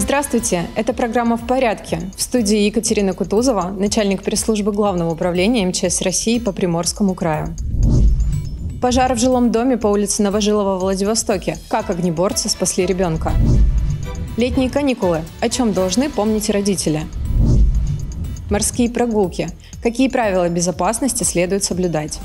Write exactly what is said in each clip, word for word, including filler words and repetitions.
Здравствуйте! Это программа «В порядке». В студии Екатерина Кутузова, начальник пресс-службы Главного управления эм че эс России по Приморскому краю. Пожар в жилом доме по улице Новожилова в Владивостоке. Как огнеборцы спасли ребенка. Летние каникулы. О чем должны помнить родители. Морские прогулки. Какие правила безопасности следует соблюдать.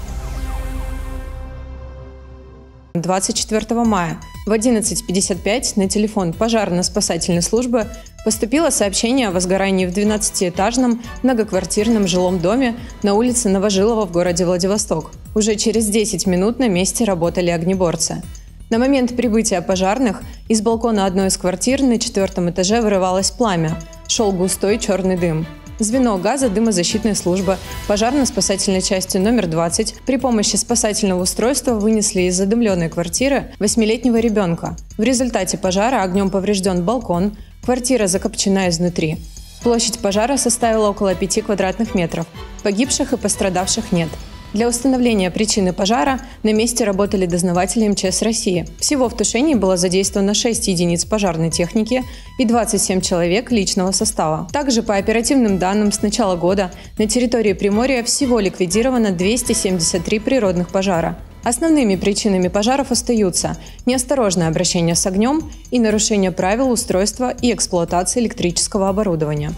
двадцать четвёртого мая в одиннадцать пятьдесят пять на телефон пожарно-спасательной службы поступило сообщение о возгорании в двенадцатиэтажном многоквартирном жилом доме на улице Новожилова в городе Владивосток. Уже через десять минут на месте работали огнеборцы. На момент прибытия пожарных из балкона одной из квартир на четвертом этаже вырывалось пламя. Шел густой черный дым. Звено газодымозащитной службы пожарно-спасательной части номер двадцать при помощи спасательного устройства вынесли из задымленной квартиры восьмилетнего ребенка. В результате пожара огнем поврежден балкон, квартира закопчена изнутри. Площадь пожара составила около пяти квадратных метров. Погибших и пострадавших нет. Для установления причины пожара на месте работали дознаватели эм че эс России. Всего в тушении было задействовано шесть единиц пожарной техники и двадцать семь человек личного состава. Также по оперативным данным с начала года на территории Приморья всего ликвидировано двести семьдесят три природных пожара. Основными причинами пожаров остаются неосторожное обращение с огнем и нарушение правил устройства и эксплуатации электрического оборудования.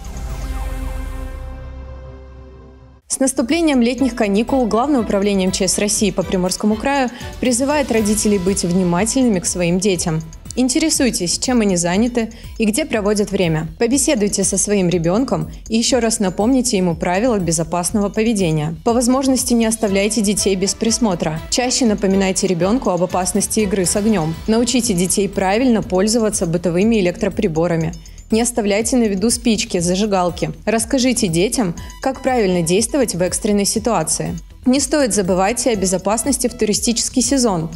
С наступлением летних каникул Главное управление эм че эс России по Приморскому краю призывает родителей быть внимательными к своим детям. Интересуйтесь, чем они заняты и где проводят время. Побеседуйте со своим ребенком и еще раз напомните ему правила безопасного поведения. По возможности не оставляйте детей без присмотра. Чаще напоминайте ребенку об опасности игры с огнем. Научите детей правильно пользоваться бытовыми электроприборами. Не оставляйте на виду спички, зажигалки. Расскажите детям, как правильно действовать в экстренной ситуации. Не стоит забывать и о безопасности в туристический сезон.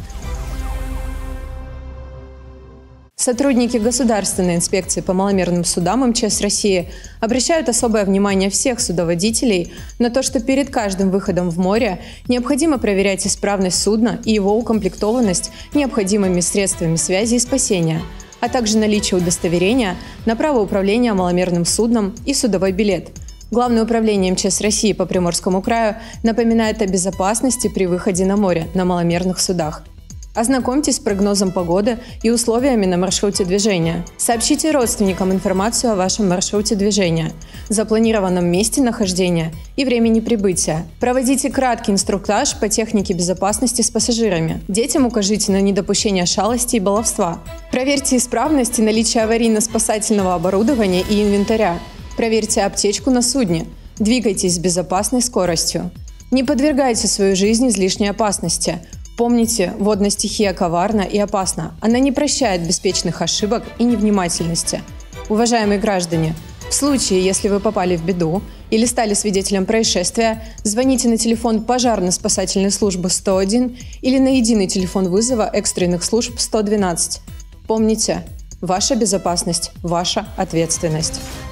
Сотрудники Государственной инспекции по маломерным судам эм че эс России обращают особое внимание всех судоводителей на то, что перед каждым выходом в море необходимо проверять исправность судна и его укомплектованность необходимыми средствами связи и спасения, а также наличие удостоверения на право управления маломерным судном и судовой билет. Главное управление эм че эс России по Приморскому краю напоминает о безопасности при выходе на море на маломерных судах. Ознакомьтесь с прогнозом погоды и условиями на маршруте движения. Сообщите родственникам информацию о вашем маршруте движения, запланированном месте нахождения и времени прибытия. Проводите краткий инструктаж по технике безопасности с пассажирами. Детям укажите на недопущение шалости и баловства. Проверьте исправность и наличие аварийно-спасательного оборудования и инвентаря. Проверьте аптечку на судне. Двигайтесь с безопасной скоростью. Не подвергайте свою жизнь излишней опасности. Помните, водная стихия коварна и опасна. Она не прощает беспечных ошибок и невнимательности. Уважаемые граждане, в случае, если вы попали в беду или стали свидетелем происшествия, звоните на телефон пожарно-спасательной службы сто один или на единый телефон вызова экстренных служб сто двенадцать. Помните, ваша безопасность – ваша ответственность.